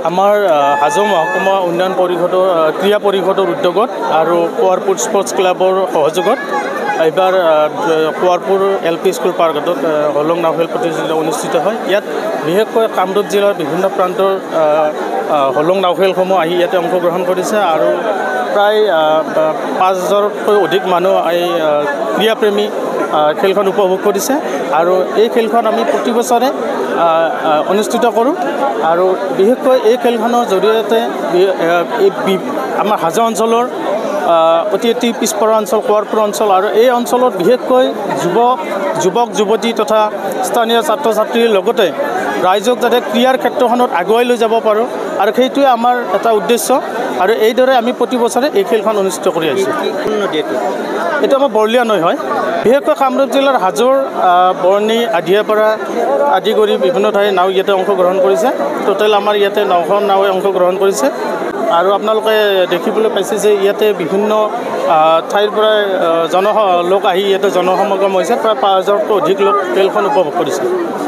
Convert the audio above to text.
আমাৰ হাজো মহকুমা উন্নয়ন পৰিষদৰ ক্ৰীড়া পৰিষদৰ উদ্যোগত আৰু কোৱাৰপুৰ স্পৰ্টছ ক্লাবৰ সহযোগত এইবাৰ কোৱাৰপুৰ LP স্কুল পাৰ্কত হলং নাও খেল প্ৰতিযোগিতা অনুষ্ঠিত হয়। ইয়াত বিশেষকৈ কামৰূপ জিলাৰ বিভিন্ন প্ৰান্তৰ হলং নাও খেলসমূহ আহি ইয়াতে অংশগ্ৰহণ কৰিছে আৰু প্ৰায় ৫,০০০তকৈ অধিক মানুহ এই ক্ৰীড়াপ্ৰেমী খেলখন উপভোগ কৰিছে আৰু এই খেলখন আমি প্ৰতি বছৰে অনুষ্ঠিত কৰোঁ আৰু বিশেষকৈ এই খেলখনৰ জৰিয়তে আমাৰ হাজো অঞ্চলৰ অতি পিছপৰা অঞ্চল কোৱাৰপুৰ অঞ্চল আৰু এই অঞ্চলত বিশেষকৈ যুৱক যুৱতী তথা স্থানীয় ছাত্ৰ ছাত্ৰীৰ লগতে ৰাইজক যাতে ক্ৰীড়াৰ ক্ষেত্ৰখনত আগুৱাই লৈ যাব পাৰোঁ আৰু সেইটোৱে আমাৰ এটা উদ্দেশ্য আৰু এইদৰে আমি প্ৰতি বছৰে এই খেলখন অনুষ্ঠিত কৰি আহিছোঁ। এইটো আমাৰ বৰলীয়া নৈ হয়। বিশেষকৈ কামৰূপ জিলাৰ হাজোৰ বৰ্ণি আদিয়াপাৰা আদি কৰি বিভিন্ন ঠাইৰ নাও ইয়াতে অংশগ্ৰহণ কৰিছে। টোটেল আমাৰ ইয়াতে 9খন নাৱে অংশগ্ৰহণ কৰিছে আৰু আপোনালোকে দেখিবলৈ পাইছে যে ইয়াতে বিভিন্ন ঠাইৰ পৰা লোক আহি ইয়াতে জনসমাগম হৈছে। প্ৰায় ৫,০০০তকৈ অধিক লোক খেলখন উপভোগ কৰিছে।